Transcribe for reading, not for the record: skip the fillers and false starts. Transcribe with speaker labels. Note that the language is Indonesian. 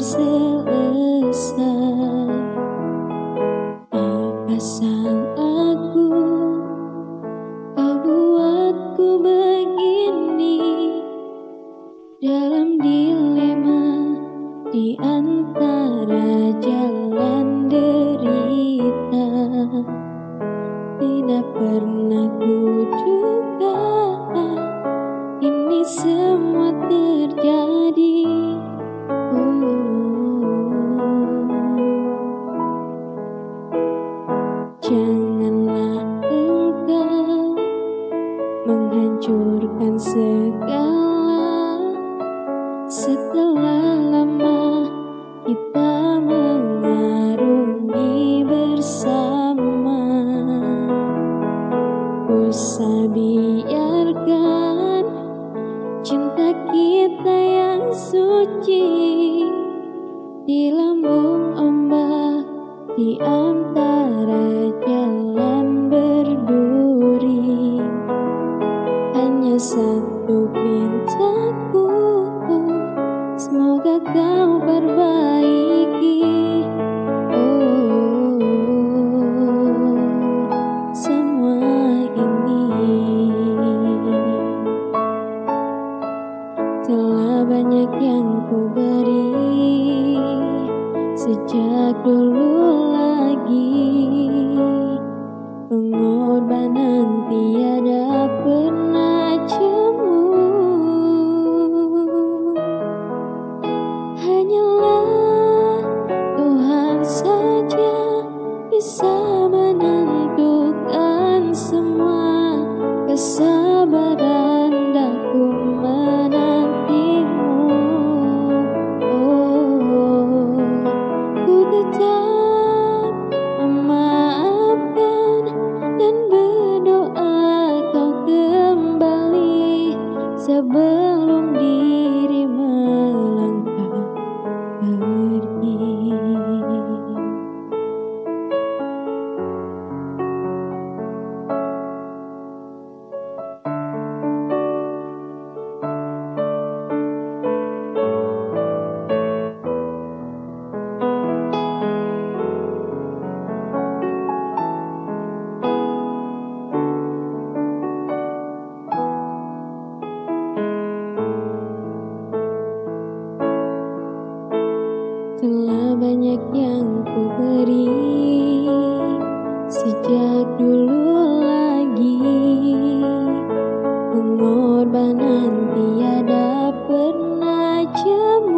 Speaker 1: selesai. Apa salahku kau buatku begini, dalam dilema di antara jalan derita. Tidak pernah kuduga ini semua terjadi. Janganlah engkau menghancurkan segala. Setelah lama kita mengarungi bersama, usah biarkan cinta kita yang suci di lambung ombak, di antara jalan berduri. Hanya satu pintaku, semoga kau perbaiki. Semua ini telah banyak yang ku beri sejak dulu lagi. Pengorbanan tiada pernah jemu. Hanyalah Tuhan saja bisa menentukan semua. Kesabaran daku menantimu. Ku tetap memaafkan dan berdoa kau kembali sebelum diri melangkah pergi. Telah banyak yang ku beri sejak dulu lagi. Pengorbanan tiada pernah jemu.